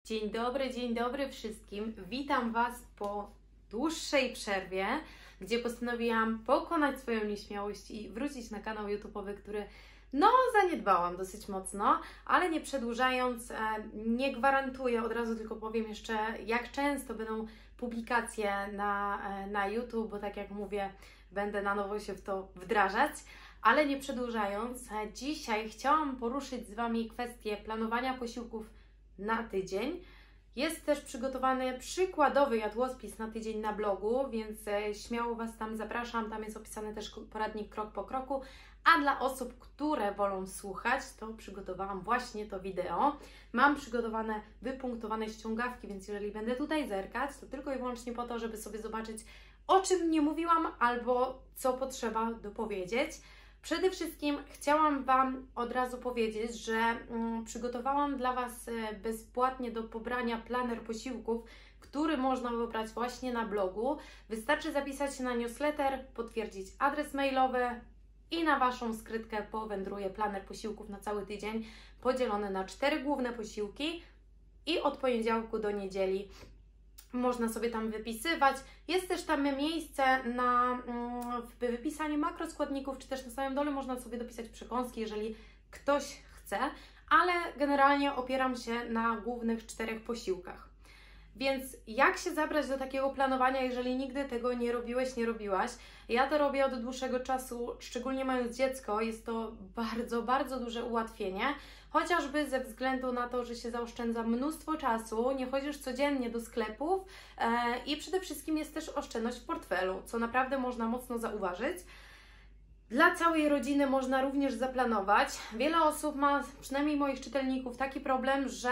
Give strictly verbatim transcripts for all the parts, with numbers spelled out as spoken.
Dzień dobry, dzień dobry wszystkim. Witam Was po dłuższej przerwie, gdzie postanowiłam pokonać swoją nieśmiałość i wrócić na kanał YouTube'owy, który no zaniedbałam dosyć mocno, ale nie przedłużając, nie gwarantuję, od razu tylko powiem jeszcze, jak często będą publikacje na, na YouTube, bo tak jak mówię, będę na nowo się w to wdrażać. Ale nie przedłużając, dzisiaj chciałam poruszyć z Wami kwestię planowania posiłków na tydzień. Jest też przygotowany przykładowy jadłospis na tydzień na blogu, więc śmiało Was tam zapraszam. Tam jest opisany też poradnik krok po kroku. A dla osób, które wolą słuchać, to przygotowałam właśnie to wideo. Mam przygotowane wypunktowane ściągawki, więc jeżeli będę tutaj zerkać, to tylko i wyłącznie po to, żeby sobie zobaczyć, o czym nie mówiłam albo co potrzeba dopowiedzieć. Przede wszystkim chciałam Wam od razu powiedzieć, że mm, przygotowałam dla Was bezpłatnie do pobrania planer posiłków, który można wybrać właśnie na blogu. Wystarczy zapisać się na newsletter, potwierdzić adres mailowy i na Waszą skrytkę powędruje planer posiłków na cały tydzień, podzielony na cztery główne posiłki i od poniedziałku do niedzieli można sobie tam wypisywać. Jest też tam miejsce na mm, wypisanie makroskładników, czy też na samym dole można sobie dopisać przekąski, jeżeli ktoś chce, ale generalnie opieram się na głównych czterech posiłkach. Więc jak się zabrać do takiego planowania, jeżeli nigdy tego nie robiłeś, nie robiłaś? Ja to robię od dłuższego czasu, szczególnie mając dziecko, jest to bardzo, bardzo duże ułatwienie, chociażby ze względu na to, że się zaoszczędza mnóstwo czasu, nie chodzisz codziennie do sklepów e, i przede wszystkim jest też oszczędność w portfelu, co naprawdę można mocno zauważyć. Dla całej rodziny można również zaplanować. Wiele osób ma, przynajmniej moich czytelników, taki problem, że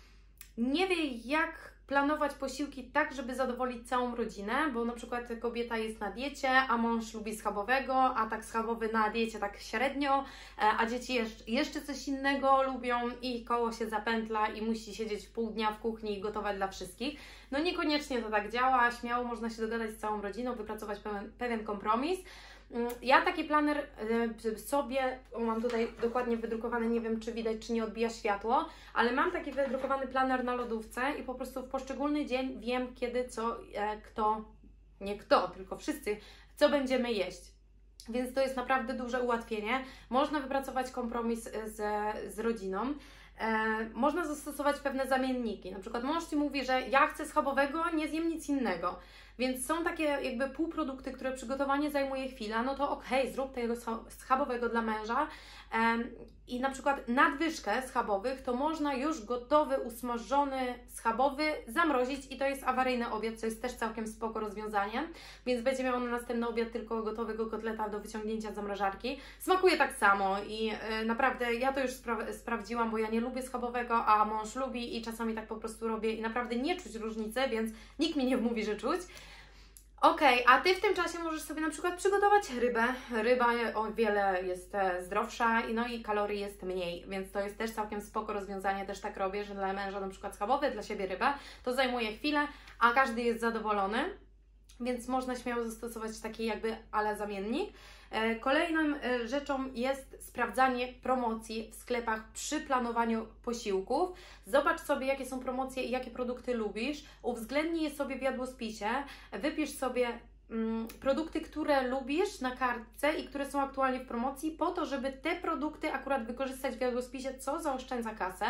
nie wie, jak planować posiłki tak, żeby zadowolić całą rodzinę, bo na przykład kobieta jest na diecie, a mąż lubi schabowego, a tak schabowy na diecie tak średnio, a dzieci jeszcze coś innego lubią i koło się zapętla i musi siedzieć pół dnia w kuchni i gotować dla wszystkich. No niekoniecznie to tak działa, śmiało można się dogadać z całą rodziną, wypracować pewien, pewien kompromis. Ja taki planer sobie, o, mam tutaj dokładnie wydrukowany, nie wiem czy widać, czy nie odbija światło, ale mam taki wydrukowany planer na lodówce i po prostu w poszczególny dzień wiem kiedy, co, kto, nie kto, tylko wszyscy, co będziemy jeść. Więc to jest naprawdę duże ułatwienie. Można wypracować kompromis z, z rodziną. E, można zastosować pewne zamienniki. Na przykład mąż Ci mówi, że ja chcę schabowego, nie zjem nic innego. Więc są takie jakby półprodukty, które przygotowanie zajmuje chwilę, no to okej, okay, zrób tego schabowego dla męża. E, I na przykład nadwyżkę schabowych to można już gotowy, usmażony schabowy zamrozić i to jest awaryjny obiad, co jest też całkiem spoko rozwiązaniem, więc będzie miał na następny obiad tylko gotowego kotleta do wyciągnięcia z zamrażarki. Smakuje tak samo i e, naprawdę ja to już spra sprawdziłam, bo ja nie lubię schabowego, a mąż lubi i czasami tak po prostu robię i naprawdę nie czuć różnicy, więc nikt mi nie mówi, że czuć. Ok, a Ty w tym czasie możesz sobie na przykład przygotować rybę. Ryba o wiele jest zdrowsza i no i kalorii jest mniej, więc to jest też całkiem spoko rozwiązanie, też tak robię, że dla męża na przykład schabowy, dla siebie rybę, to zajmuje chwilę, a każdy jest zadowolony, więc można śmiało zastosować taki jakby ala zamiennik. Kolejną rzeczą jest sprawdzanie promocji w sklepach przy planowaniu posiłków. Zobacz sobie, jakie są promocje i jakie produkty lubisz. Uwzględnij je sobie w jadłospisie. Wypisz sobie mm, produkty, które lubisz na kartce i które są aktualnie w promocji, po to, żeby te produkty akurat wykorzystać w jadłospisie, co zaoszczędza kasę.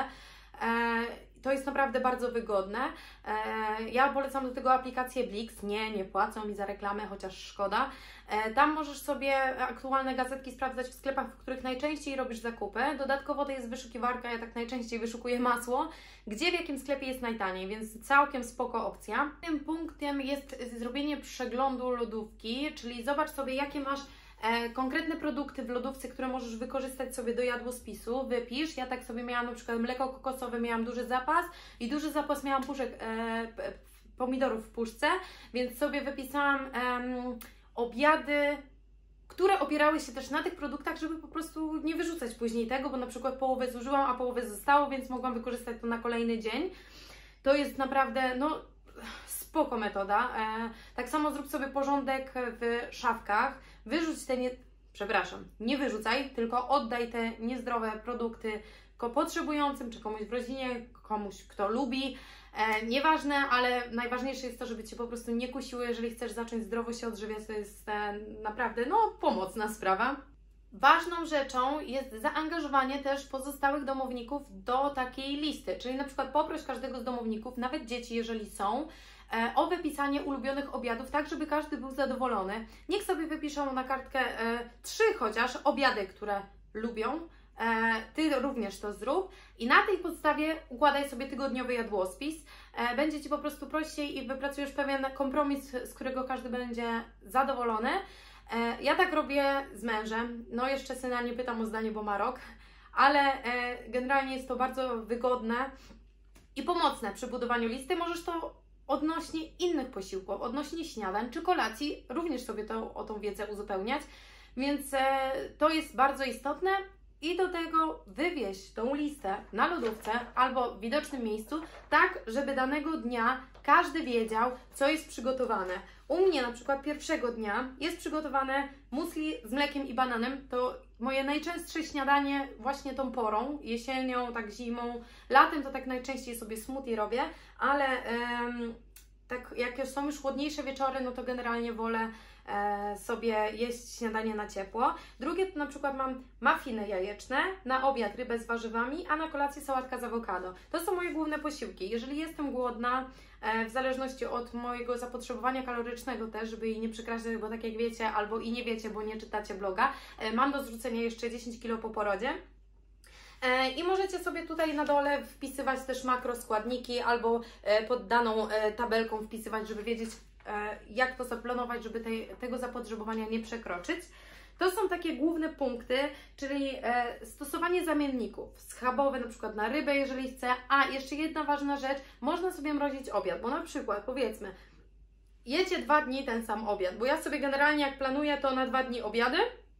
To jest naprawdę bardzo wygodne. Ja polecam do tego aplikację Blix. Nie, nie płacą mi za reklamę, chociaż szkoda. Tam możesz sobie aktualne gazetki sprawdzać w sklepach, w których najczęściej robisz zakupy. Dodatkowo to jest wyszukiwarka, ja tak najczęściej wyszukuję masło, gdzie w jakim sklepie jest najtaniej, więc całkiem spoko opcja. Tym punktem jest zrobienie przeglądu lodówki, czyli zobacz sobie, jakie masz E, konkretne produkty w lodówce, które możesz wykorzystać sobie do jadłospisu, wypisz. Ja tak sobie miałam na przykład mleko kokosowe, miałam duży zapas i duży zapas miałam puszek e, pomidorów w puszce, więc sobie wypisałam e, obiady, które opierały się też na tych produktach, żeby po prostu nie wyrzucać później tego, bo na przykład połowę zużyłam, a połowę zostało, więc mogłam wykorzystać to na kolejny dzień. To jest naprawdę, no, spoko metoda. E, tak samo zrób sobie porządek w szafkach. Wyrzuć te nie... Przepraszam, nie wyrzucaj, tylko oddaj te niezdrowe produkty potrzebującym, czy komuś w rodzinie, komuś, kto lubi. E, nieważne, ale najważniejsze jest to, żeby Cię po prostu nie kusiły, jeżeli chcesz zacząć zdrowo się odżywiać, to jest e, naprawdę, no, pomocna sprawa. Ważną rzeczą jest zaangażowanie też pozostałych domowników do takiej listy, czyli na przykład poproś każdego z domowników, nawet dzieci, jeżeli są, e, o wypisanie ulubionych obiadów, tak żeby każdy był zadowolony. Niech sobie wypiszą na kartkę e, trzy chociaż obiady, które lubią. E, Ty również to zrób i na tej podstawie układaj sobie tygodniowy jadłospis. E, będzie Ci po prostu prościej i wypracujesz pewien kompromis, z którego każdy będzie zadowolony. E, ja tak robię z mężem, no jeszcze syna nie pytam o zdanie, bo ma rok, ale e, generalnie jest to bardzo wygodne i pomocne przy budowaniu listy. Możesz to odnośnie innych posiłków, odnośnie śniadań czy kolacji, również sobie to, o tą wiedzę uzupełniać, więc e, to jest bardzo istotne. I do tego wywieź tą listę na lodówce albo w widocznym miejscu, tak żeby danego dnia każdy wiedział, co jest przygotowane. U mnie na przykład pierwszego dnia jest przygotowane musli z mlekiem i bananem. To moje najczęstsze śniadanie właśnie tą porą, jesienią, tak zimą, latem to tak najczęściej sobie smoothie robię, ale ym, tak jak są już chłodniejsze wieczory, no to generalnie wolę sobie jeść śniadanie na ciepło. Drugie to na przykład mam muffiny jajeczne, na obiad rybę z warzywami, a na kolację sałatka z awokado. To są moje główne posiłki. Jeżeli jestem głodna, w zależności od mojego zapotrzebowania kalorycznego też, żeby jej nie przekraczać, bo tak jak wiecie, albo i nie wiecie, bo nie czytacie bloga, mam do zrzucenia jeszcze dziesięć kilo po porodzie. I możecie sobie tutaj na dole wpisywać też makroskładniki albo pod daną tabelką wpisywać, żeby wiedzieć, jak to zaplanować, żeby tej, tego zapotrzebowania nie przekroczyć. To są takie główne punkty, czyli e, stosowanie zamienników. Schabowe na przykład na rybę, jeżeli chcę. A jeszcze jedna ważna rzecz, można sobie mrozić obiad, bo na przykład powiedzmy, jecie dwa dni ten sam obiad, bo ja sobie generalnie jak planuję to na dwa dni obiady,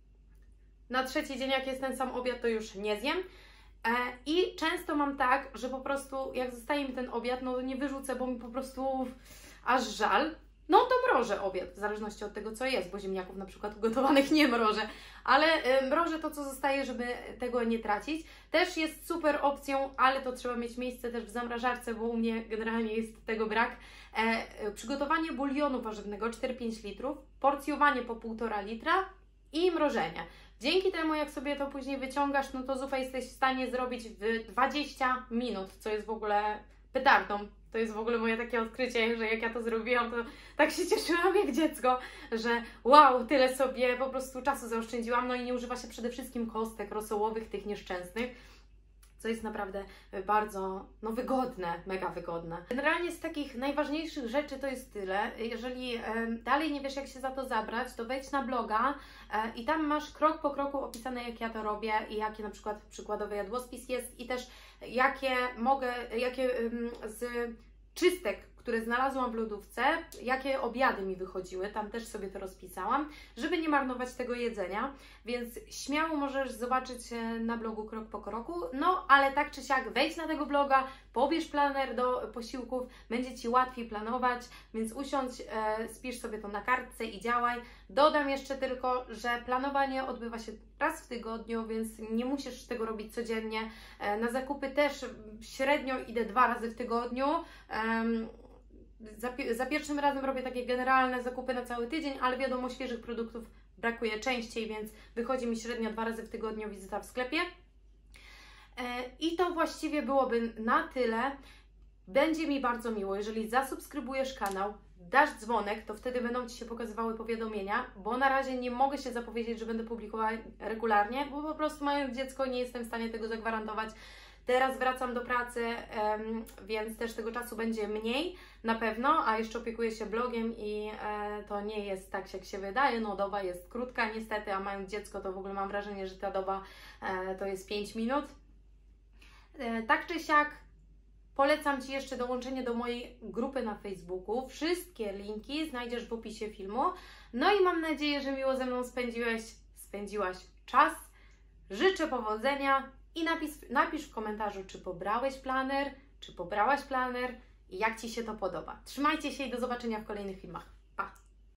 na trzeci dzień jak jest ten sam obiad to już nie zjem. E, I często mam tak, że po prostu jak zostaje mi ten obiad, no to nie wyrzucę, bo mi po prostu aż żal. No to mrożę obiad, w zależności od tego, co jest, bo ziemniaków na przykład ugotowanych nie mrożę, ale y, mrożę to, co zostaje, żeby tego nie tracić. Też jest super opcją, ale to trzeba mieć miejsce też w zamrażarce, bo u mnie generalnie jest tego brak. E, e, przygotowanie bulionu warzywnego cztery pięć litrów, porcjowanie po półtora litra i mrożenie. Dzięki temu, jak sobie to później wyciągasz, no to zupę jesteś w stanie zrobić w dwadzieścia minut, co jest w ogóle petardą. To jest w ogóle moje takie odkrycie, że jak ja to zrobiłam, to tak się cieszyłam jak dziecko, że wow, tyle sobie po prostu czasu zaoszczędziłam. No i nie używa się przede wszystkim kostek rosołowych, tych nieszczęsnych, co jest naprawdę bardzo no, wygodne, mega wygodne. Generalnie z takich najważniejszych rzeczy to jest tyle. Jeżeli e, dalej nie wiesz, jak się za to zabrać, to wejdź na bloga e, i tam masz krok po kroku opisane, jak ja to robię i jaki na przykład przykładowy jadłospis jest i też jakie mogę, jakie ym, z czystek, które znalazłam w lodówce, jakie obiady mi wychodziły, tam też sobie to rozpisałam, żeby nie marnować tego jedzenia, więc śmiało możesz zobaczyć na blogu krok po kroku, no ale tak czy siak wejdź na tego bloga, pobierz planer do posiłków, będzie Ci łatwiej planować, więc usiądź, e, spisz sobie to na kartce i działaj. Dodam jeszcze tylko, że planowanie odbywa się raz w tygodniu, więc nie musisz tego robić codziennie. E, na zakupy też średnio idę dwa razy w tygodniu. E, Za, za pierwszym razem robię takie generalne zakupy na cały tydzień, ale wiadomo, świeżych produktów brakuje częściej, więc wychodzi mi średnio dwa razy w tygodniu wizyta w sklepie. I to właściwie byłoby na tyle. Będzie mi bardzo miło, jeżeli zasubskrybujesz kanał, dasz dzwonek, to wtedy będą Ci się pokazywały powiadomienia, bo na razie nie mogę się zapowiedzieć, że będę publikowała regularnie, bo po prostu mając dziecko nie jestem w stanie tego zagwarantować. Teraz wracam do pracy, um, więc też tego czasu będzie mniej na pewno, a jeszcze opiekuję się blogiem i e, to nie jest tak, jak się wydaje. No doba jest krótka niestety, a mając dziecko to w ogóle mam wrażenie, że ta doba e, to jest pięć minut. E, tak czy siak polecam Ci jeszcze dołączenie do mojej grupy na Facebooku. Wszystkie linki znajdziesz w opisie filmu. No i mam nadzieję, że miło ze mną spędziłeś, spędziłaś czas. Życzę powodzenia. I napisz, napisz w komentarzu, czy pobrałeś planer, czy pobrałaś planer i jak Ci się to podoba. Trzymajcie się i do zobaczenia w kolejnych filmach.